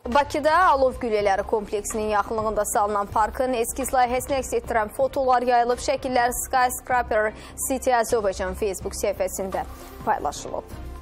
Bakıda Alov Güllələri kompleksinin yaxınlığında salınan parkın eskiz layihəsini əks etdirən fotolar yayılıb, şəkillər Skyscraper City Azerbaijan Facebook səhifəsində paylaşılıb.